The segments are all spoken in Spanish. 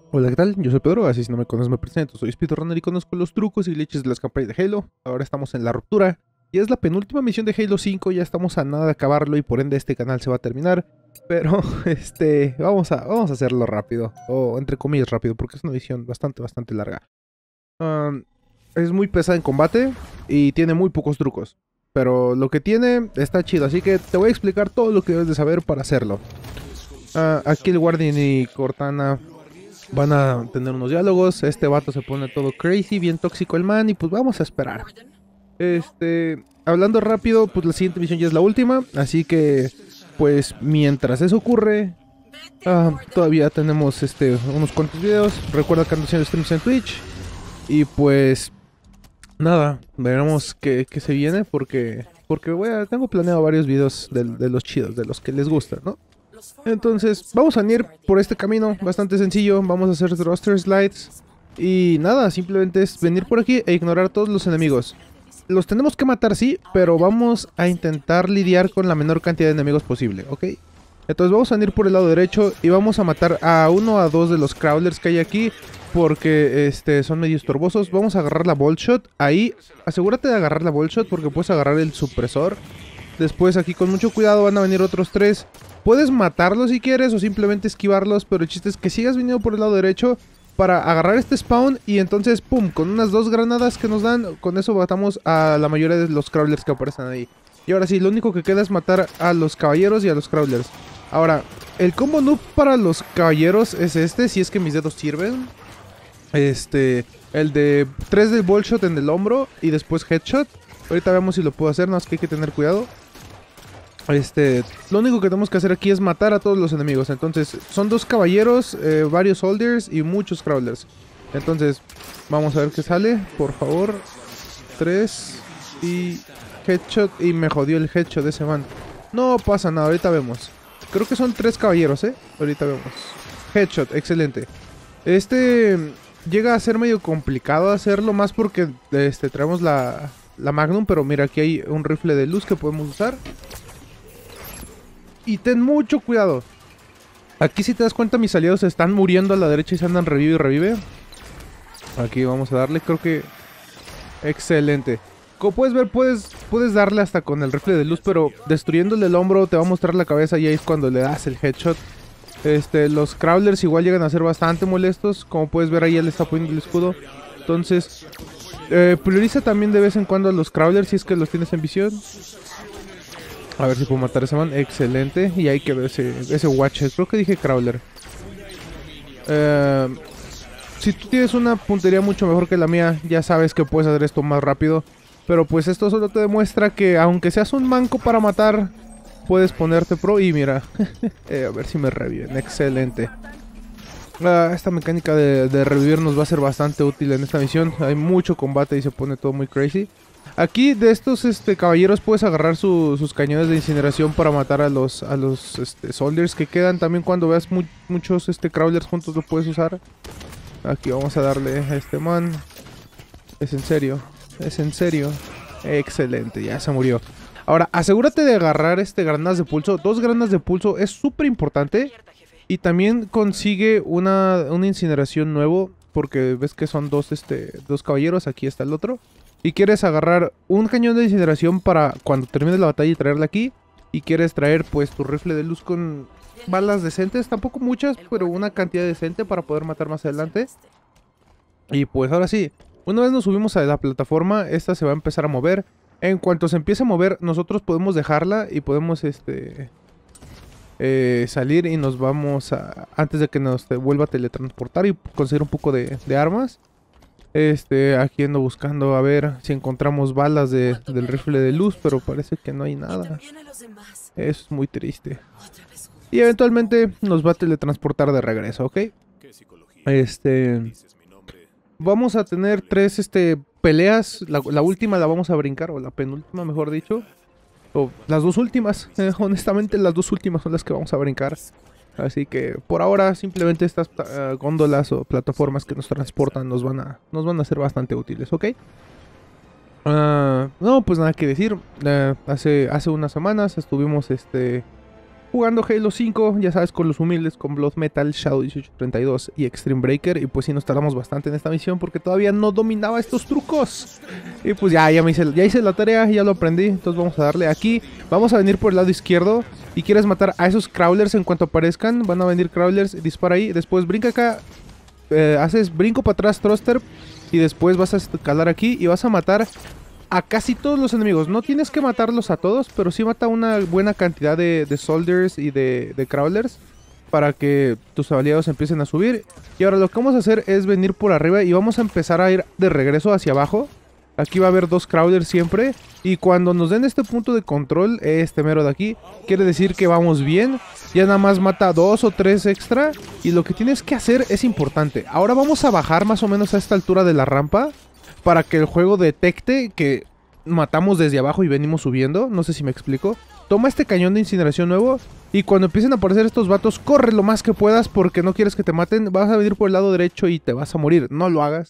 Hola, ¿qué tal? Yo soy Pedro, así si no me conoces me presento. Soy speedrunner y conozco los trucos y glitches de las campañas de Halo. Ahora estamos en la ruptura y es la penúltima misión de Halo 5, ya estamos a nada de acabarlo y por ende este canal se va a terminar. Pero, vamos a hacerlo rápido, o entre comillas rápido, porque es una misión bastante larga. Um, es muy pesada en combate y tiene muy pocos trucos. Pero lo que tiene está chido, así que te voy a explicar todo lo que debes de saber para hacerlo. Aquí el Guardian y Cortana van a tener unos diálogos. Este vato se pone todo crazy, bien tóxico el man. Y pues vamos a esperar. Hablando rápido, pues la siguiente misión ya es la última. Así que, pues mientras eso ocurre, todavía tenemos unos cuantos videos. Recuerda que ando haciendo streams en Twitch. Y pues, nada, veremos qué se viene. Porque tengo planeado varios videos de los chidos, de los que les gusta, ¿no? Entonces, vamos a ir por este camino bastante sencillo. Vamos a hacer thruster slides. Y nada, simplemente es venir por aquí e ignorar todos los enemigos. Los tenemos que matar, sí, pero vamos a intentar lidiar con la menor cantidad de enemigos posible, ¿ok? Entonces vamos a ir por el lado derecho y vamos a matar a uno o a dos de los crawlers que hay aquí. Porque son medio estorbosos. Vamos a agarrar la bolt shot. Ahí, asegúrate de agarrar la bolt shot porque puedes agarrar el supresor. Después aquí con mucho cuidado van a venir otros tres. Puedes matarlos si quieres o simplemente esquivarlos, pero el chiste es que sigas viniendo por el lado derecho para agarrar este spawn y entonces, pum, con unas dos granadas que nos dan, con eso matamos a la mayoría de los crawlers que aparecen ahí. Y ahora sí, lo único que queda es matar a los caballeros y a los crawlers. Ahora, el combo noob para los caballeros es si es que mis dedos sirven. El de 3 del ball shot en el hombro y después headshot. Ahorita vemos si lo puedo hacer, no es que hay que tener cuidado. Lo único que tenemos que hacer aquí es matar a todos los enemigos. Entonces, son dos caballeros, varios soldiers y muchos crawlers. Entonces, vamos a ver qué sale, por favor. 3 y headshot. Y me jodió el headshot de ese man. No pasa nada, ahorita vemos. Creo que son 3 caballeros, ahorita vemos. Headshot, excelente. Llega a ser medio complicado hacerlo, más porque traemos la Magnum. Pero mira, aquí hay un rifle de luz que podemos usar. Y ten mucho cuidado. Aquí si te das cuenta mis aliados están muriendo a la derecha y se andan revive y revive. Aquí vamos a darle, creo que... Excelente. Como puedes ver, puedes darle hasta con el rifle de luz, pero destruyéndole el hombro te va a mostrar la cabeza y ahí es cuando le das el headshot. Los crawlers igual llegan a ser bastante molestos. Como puedes ver, ahí él está poniendo el escudo. Entonces, prioriza también de vez en cuando a los crawlers si es que los tienes en visión. A ver si puedo matar a ese man. Excelente. Y ahí quedó ese Watcher. Creo que dije Crawler. Si tú tienes una puntería mucho mejor que la mía, ya sabes que puedes hacer esto más rápido. Pero pues esto solo te demuestra que aunque seas un manco para matar, puedes ponerte pro. Y mira, a ver si me reviven. Excelente. Esta mecánica de revivir nos va a ser bastante útil en esta misión. Hay mucho combate y se pone todo muy crazy. Aquí de estos caballeros puedes agarrar sus cañones de incineración para matar a los soldiers que quedan. También cuando veas muchos crawlers juntos lo puedes usar. Aquí vamos a darle a este man. Es en serio, es en serio. Excelente, ya se murió. Ahora, asegúrate de agarrar granadas de pulso. 2 granadas de pulso es súper importante. Y también consigue una incineración nuevo. Porque ves que son dos caballeros. Aquí está el otro. Y quieres agarrar un cañón de incineración para cuando termine la batalla y traerla aquí. Y quieres traer pues tu rifle de luz con balas decentes. Tampoco muchas, pero una cantidad decente para poder matar más adelante. Y pues ahora sí, una vez nos subimos a la plataforma, esta se va a empezar a mover. En cuanto se empiece a mover, nosotros podemos dejarla y podemos salir y nos vamos antes de que nos vuelva a teletransportar y conseguir un poco de armas. Aquí ando buscando a ver si encontramos balas del rifle de luz, pero parece que no hay nada. Eso es muy triste. Y eventualmente nos va a teletransportar de regreso, ¿ok? Vamos a tener 3 peleas. La última la vamos a brincar, o la penúltima, mejor dicho. O las 2 últimas. Honestamente, las 2 últimas son las que vamos a brincar. Así que por ahora simplemente estas góndolas o plataformas que nos transportan nos van a ser bastante útiles, ¿ok? No, pues nada que decir. Hace unas semanas estuvimos jugando Halo 5, ya sabes, con los humildes, con Blood Metal, Shadow 1832 y Extreme Breaker. Y pues sí, nos tardamos bastante en esta misión porque todavía no dominaba estos trucos. Y pues ya hice la tarea, ya lo aprendí. Entonces vamos a darle aquí. Vamos a venir por el lado izquierdo. Y quieres matar a esos crawlers en cuanto aparezcan. Van a venir crawlers, dispara ahí. Después brinca acá, haces brinco para atrás, thruster. Y después vas a escalar aquí y vas a matar a casi todos los enemigos. No tienes que matarlos a todos, pero sí mata una buena cantidad de soldiers y de crawlers para que tus aliados empiecen a subir. Y ahora lo que vamos a hacer es venir por arriba y vamos a empezar a ir de regreso hacia abajo. Aquí va a haber 2 crawlers siempre. Y cuando nos den este punto de control, este mero de aquí, quiere decir que vamos bien. Ya nada más mata 2 o 3 extra. Y lo que tienes que hacer es importante. Ahora vamos a bajar más o menos a esta altura de la rampa, para que el juego detecte que matamos desde abajo y venimos subiendo. No sé si me explico. Toma este cañón de incineración nuevo. Y cuando empiecen a aparecer estos vatos, corre lo más que puedas porque no quieres que te maten. Vas a venir por el lado derecho y te vas a morir. No lo hagas.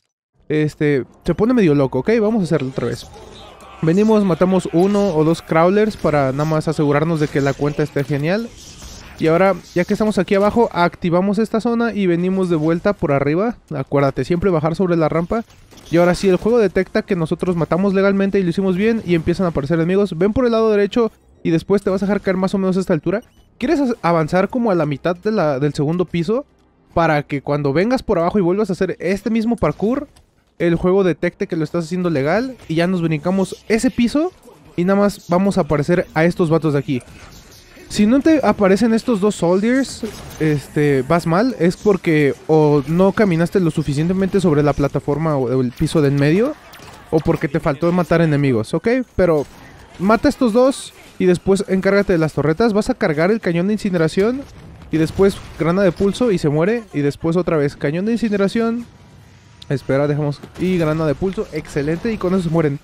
Se pone medio loco, ¿ok? Vamos a hacerlo otra vez. Venimos, matamos 1 o 2 crawlers para nada más asegurarnos de que la cuenta esté genial. Y ahora, ya que estamos aquí abajo, activamos esta zona y venimos de vuelta por arriba. Acuérdate, siempre bajar sobre la rampa. Y ahora sí, el juego detecta que nosotros matamos legalmente y lo hicimos bien y empiezan a aparecer enemigos. Ven por el lado derecho y después te vas a dejar caer más o menos a esta altura. ¿Quieres avanzar como a la mitad del segundo piso? Para que cuando vengas por abajo y vuelvas a hacer este mismo parkour, el juego detecte que lo estás haciendo legal y ya nos brincamos ese piso y nada más vamos a aparecer a estos vatos de aquí. Si no te aparecen estos 2 soldiers, vas mal. Es porque o no caminaste lo suficientemente sobre la plataforma o el piso de en medio, o porque te faltó matar enemigos, ¿ok? Pero mata a estos 2 y después encárgate de las torretas. Vas a cargar el cañón de incineración y después grana de pulso y se muere. Y después otra vez cañón de incineración. Espera, dejamos. Y grana de pulso, excelente. Y con eso se mueren.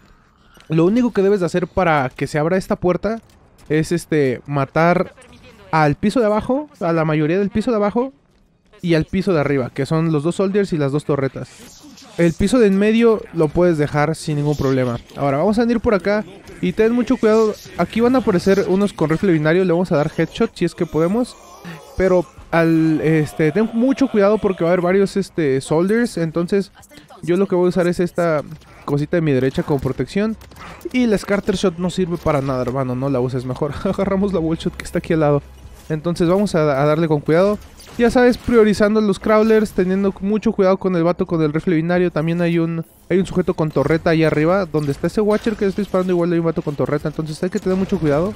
Lo único que debes de hacer para que se abra esta puerta es matar al piso de abajo, a la mayoría del piso de abajo y al piso de arriba, que son los 2 soldiers y las 2 torretas. El piso de en medio lo puedes dejar sin ningún problema. Ahora vamos a venir por acá y ten mucho cuidado. Aquí van a aparecer unos con rifle binario, le vamos a dar headshot si es que podemos. Pero ten mucho cuidado porque va a haber varios soldiers, entonces yo lo que voy a usar es esta cosita de mi derecha como protección. Y la Scatter Shot no sirve para nada, hermano, no la uses mejor. Agarramos la Wall Shot que está aquí al lado. Entonces vamos a darle con cuidado. Ya sabes, priorizando los crawlers, teniendo mucho cuidado con el vato con el rifle binario. También hay un sujeto con torreta ahí arriba, donde está ese Watcher que estoy disparando, igual hay un vato con torreta. Entonces hay que tener mucho cuidado.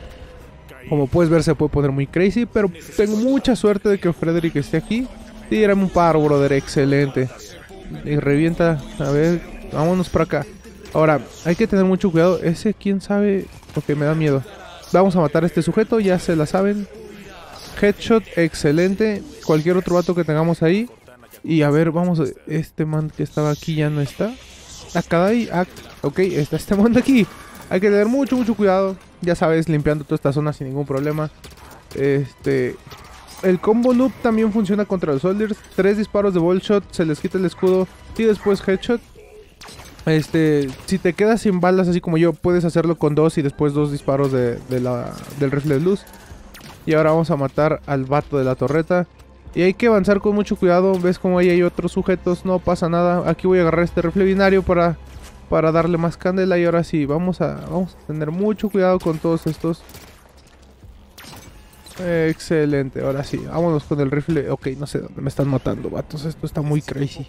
Como puedes ver, se puede poner muy crazy, pero tengo mucha suerte de que Frederick esté aquí. Tírame un paro, brother, excelente. Y revienta, a ver, vámonos para acá. Ahora, hay que tener mucho cuidado. Ese, quién sabe, porque me da miedo. Vamos a matar a este sujeto, ya se la saben. Headshot, excelente. Cualquier otro vato que tengamos ahí. Y a ver, vamos a... Este man que estaba aquí ya no está. Acá hay... ok, está este man de aquí. Hay que tener mucho cuidado. Ya sabes, limpiando toda esta zona sin ningún problema. El combo noob también funciona contra los soldiers. 3 disparos de ball shot, se les quita el escudo y después headshot. Si te quedas sin balas así como yo, puedes hacerlo con 2 y después 2 disparos del rifle de luz. Y ahora vamos a matar al vato de la torreta. Y hay que avanzar con mucho cuidado. Ves como ahí hay otros sujetos, no pasa nada. Aquí voy a agarrar este rifle binario para darle más candela. Y ahora sí, vamos a tener mucho cuidado con todos estos. Excelente, ahora sí, vámonos con el rifle. Ok, no sé dónde me están matando, vatos. Esto está muy crazy.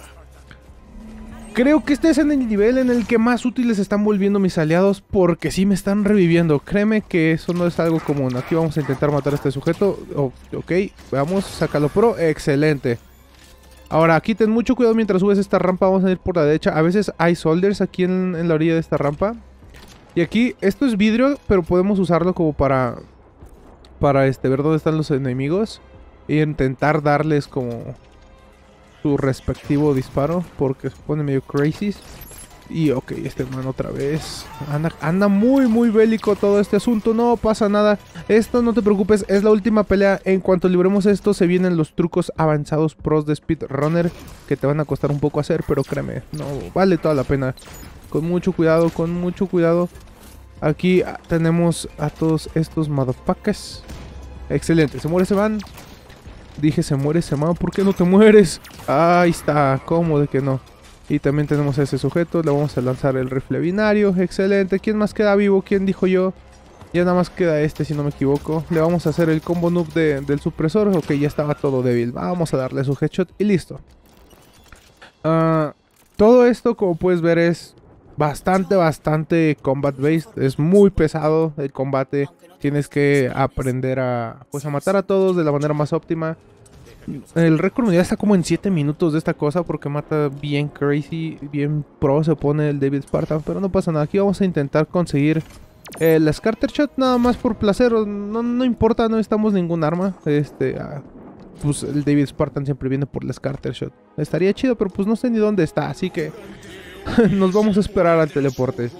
Creo que este es en el nivel en el que más útiles están volviendo mis aliados, porque sí me están reviviendo. Créeme que eso no es algo común. Aquí vamos a intentar matar a este sujeto. Ok, veamos, sácalo pro. Excelente. Ahora, aquí ten mucho cuidado mientras subes esta rampa. Vamos a ir por la derecha. A veces hay soldiers aquí en la orilla de esta rampa. Y aquí, esto es vidrio, pero podemos usarlo como para ver dónde están los enemigos. E intentar darles como su respectivo disparo, porque se pone medio crazy. Y ok, este man otra vez. Anda muy bélico todo este asunto. No pasa nada. Esto no te preocupes, es la última pelea. En cuanto libremos esto, se vienen los trucos avanzados pros de Speedrunner, que te van a costar un poco hacer, pero créeme, no vale toda la pena. Con mucho cuidado, con mucho cuidado. Aquí tenemos a todos estos motherfuckers. Excelente, se muere ese man. Dije se muere ese man, ¿por qué no te mueres? Ahí está, ¿cómo de que no? Y también tenemos a ese sujeto, le vamos a lanzar el rifle binario. Excelente, ¿quién más queda vivo? ¿Quién dijo yo? Ya nada más queda este, si no me equivoco. Le vamos a hacer el combo noob del supresor. Ok, ya estaba todo débil. Vamos a darle su headshot y listo. Todo esto, como puedes ver, es bastante combat based. Es muy pesado el combate. Tienes que aprender a matar a todos de la manera más óptima. El récord mundial está como en 7 minutos de esta cosa porque mata bien crazy, bien pro se pone el David Spartan, pero no pasa nada. Aquí vamos a intentar conseguir el Scatter Shot nada más por placer. No importa, no necesitamos ningún arma. Pues el David Spartan siempre viene por el Scatter Shot. Estaría chido, pero pues no sé ni dónde está, así que nos vamos a esperar al teleporte.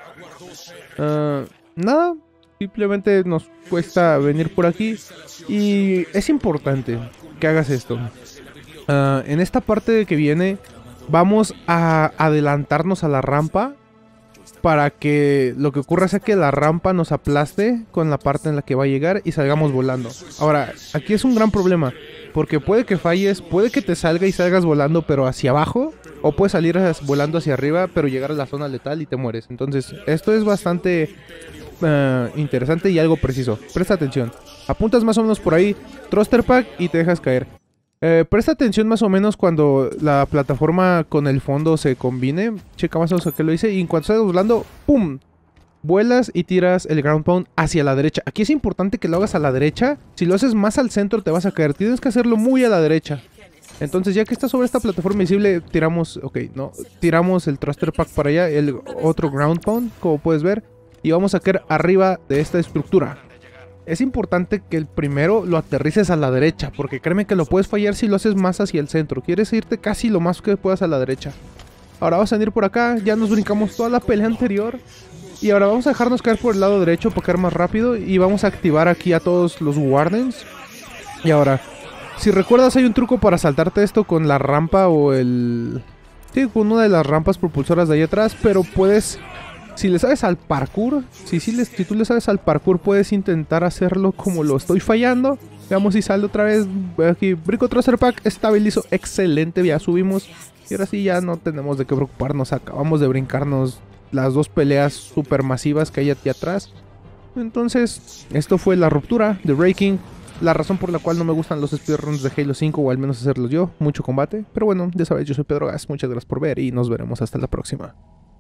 Nada, simplemente nos cuesta venir por aquí y es importante que hagas esto. En esta parte que viene vamos a adelantarnos a la rampa para que lo que ocurra sea que la rampa nos aplaste con la parte en la que va a llegar y salgamos volando. Ahora, aquí es un gran problema porque puede que falles, puede que te salga y salgas volando pero hacia abajo, o puedes salir volando hacia arriba pero llegar a la zona letal y te mueres. Entonces esto es bastante interesante y algo preciso. Presta atención. Apuntas más o menos por ahí, thruster pack y te dejas caer. Presta atención más o menos cuando la plataforma con el fondo se combine. Checa más o menos a qué lo hice. Y en cuanto salgas volando, ¡pum! Vuelas y tiras el ground pound hacia la derecha. Aquí es importante que lo hagas a la derecha. Si lo haces más al centro te vas a caer. Tienes que hacerlo muy a la derecha. Entonces ya que estás sobre esta plataforma visible, tiramos... Ok, no. Tiramos el thruster pack para allá. El otro ground pound, como puedes ver. Y vamos a caer arriba de esta estructura. Es importante que el primero lo aterrices a la derecha, porque créeme que lo puedes fallar si lo haces más hacia el centro. Quieres irte casi lo más que puedas a la derecha. Ahora vamos a venir por acá, ya nos brincamos toda la pelea anterior. Y ahora vamos a dejarnos caer por el lado derecho para caer más rápido. Y vamos a activar aquí a todos los Wardens. Y ahora, si recuerdas hay un truco para saltarte esto con la rampa o el... Sí, con una de las rampas propulsoras de ahí atrás, pero puedes... Si le sabes al parkour, si tú le sabes al parkour, puedes intentar hacerlo como lo estoy fallando. Veamos si sale otra vez. Aquí, brinco thruster pack, estabilizo, excelente, ya subimos. Y ahora sí ya no tenemos de qué preocuparnos. Acabamos de brincarnos las dos peleas super masivas que hay aquí atrás. Entonces, esto fue la ruptura de Breaking. La razón por la cual no me gustan los speedruns de Halo 5, o al menos hacerlos yo. Mucho combate. Pero bueno, ya sabéis, yo soy Pedro Gas. Muchas gracias por ver y nos veremos hasta la próxima.